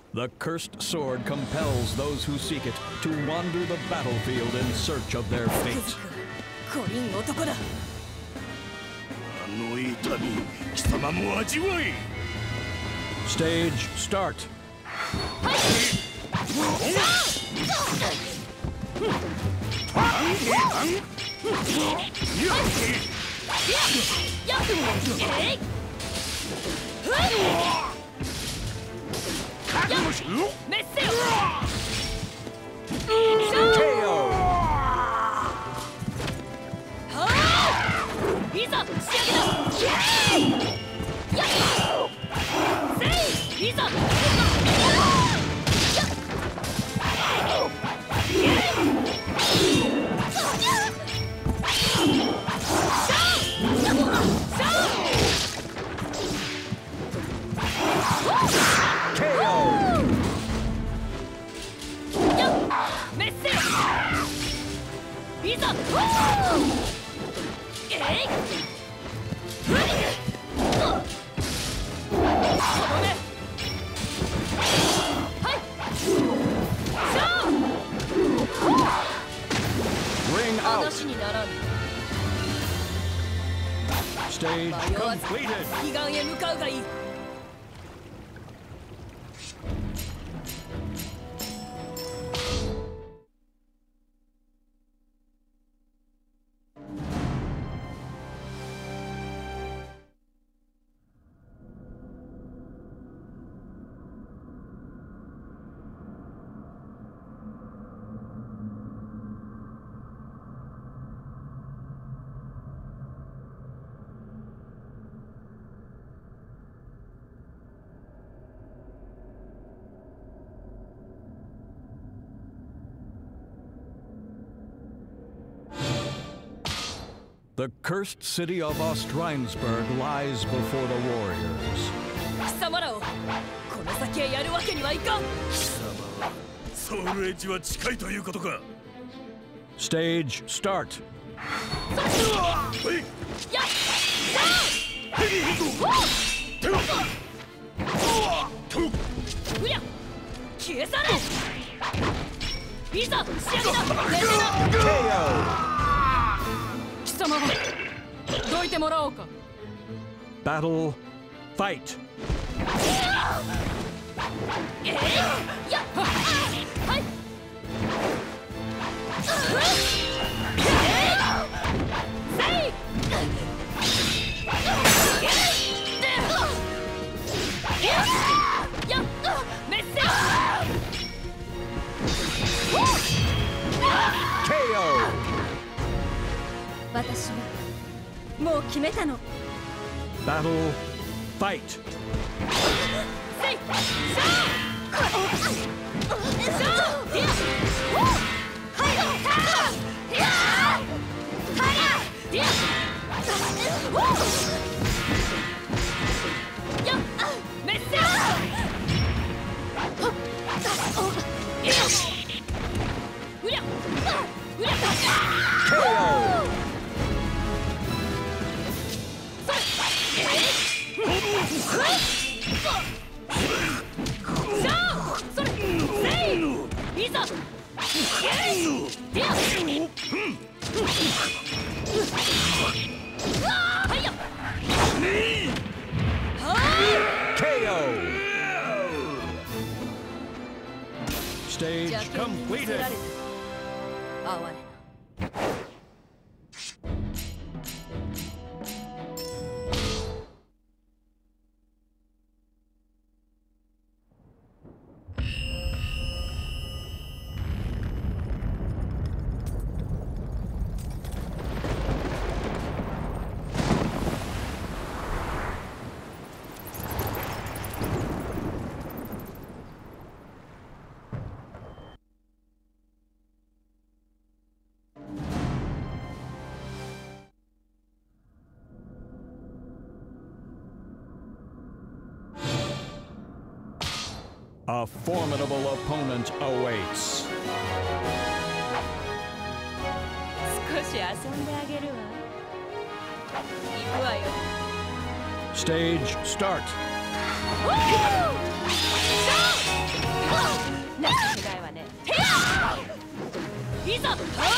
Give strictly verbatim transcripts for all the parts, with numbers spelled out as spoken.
The cursed sword compels those who seek it to wander the battlefield in search of their fate. Stage start. Ring out. Stage completed. The cursed city of Ostrheinsburg lies before the warriors. Stage start. Battle, fight. K O. 私はもう決めたの。 Battle, fight. K O. K O. Stage completed. A formidable opponent awaits. Stage start. いざ。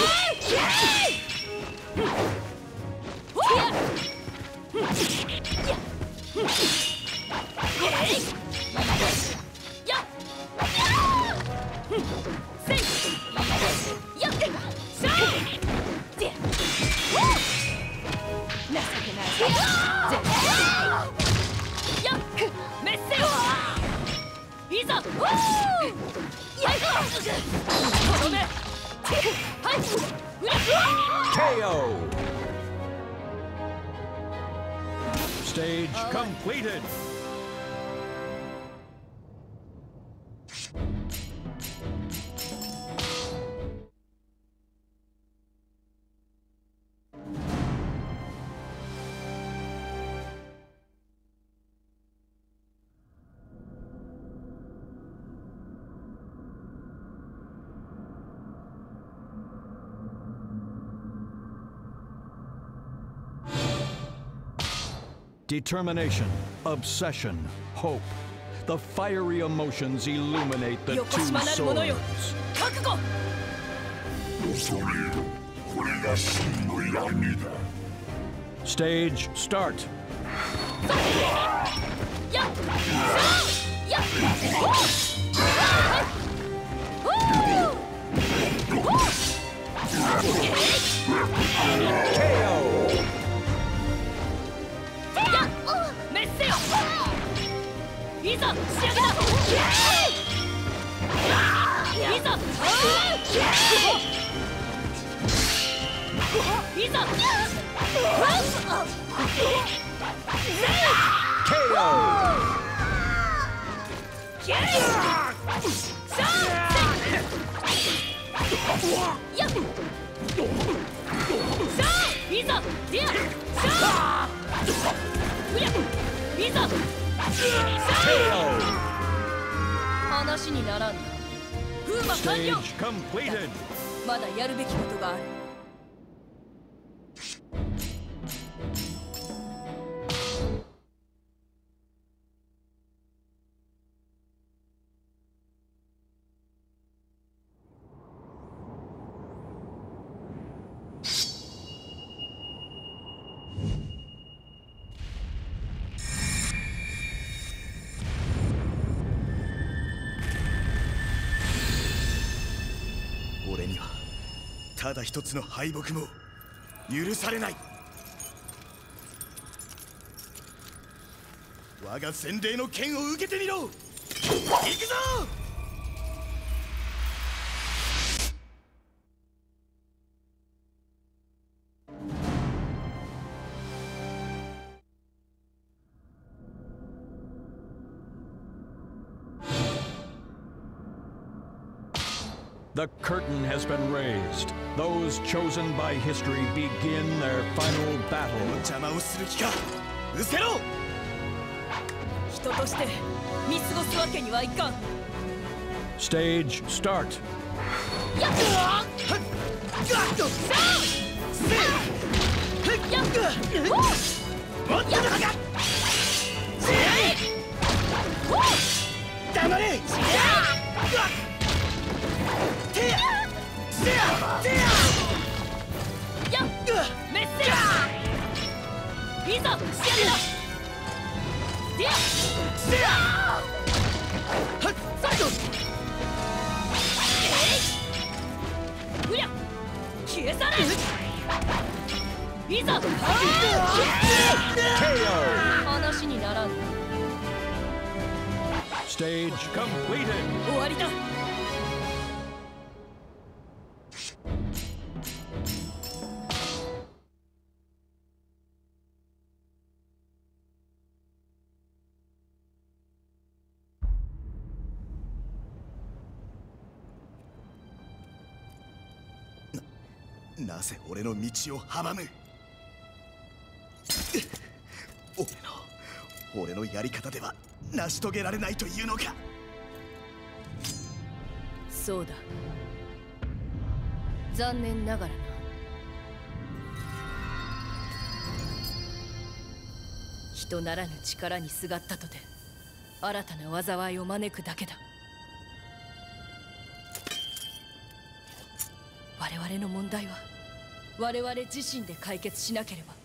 K O. Stage completed. Determination, obsession, hope. The fiery emotions illuminate the two swords. Stage start. K O. K O. 話にならんな。風魔完了。 Stage completed. まだやるべきことがある。 俺にはただ一つの敗北も許されない。我が洗礼の剣を受けてみろ。行くぞ。 The curtain has been raised. Those chosen by history begin their final battle. 邪魔をする気か。失せろ。 人として見過ごすわけにはいかん。 Stage start. やっやっ黙れ。 メッセージいざ仕上げだ。ディアシェアはっサイドうりゃ消え去れ。いざ K O. 話にならん。 Stage completed. 終わりだ。 なぜ俺の道を阻む。俺の俺のやり方では成し遂げられないというのか。 そうだ。残念ながらな。人ならぬ力にすがったとて新たな災いを招くだけだ。 我々の問題は我々自身で解決しなければ。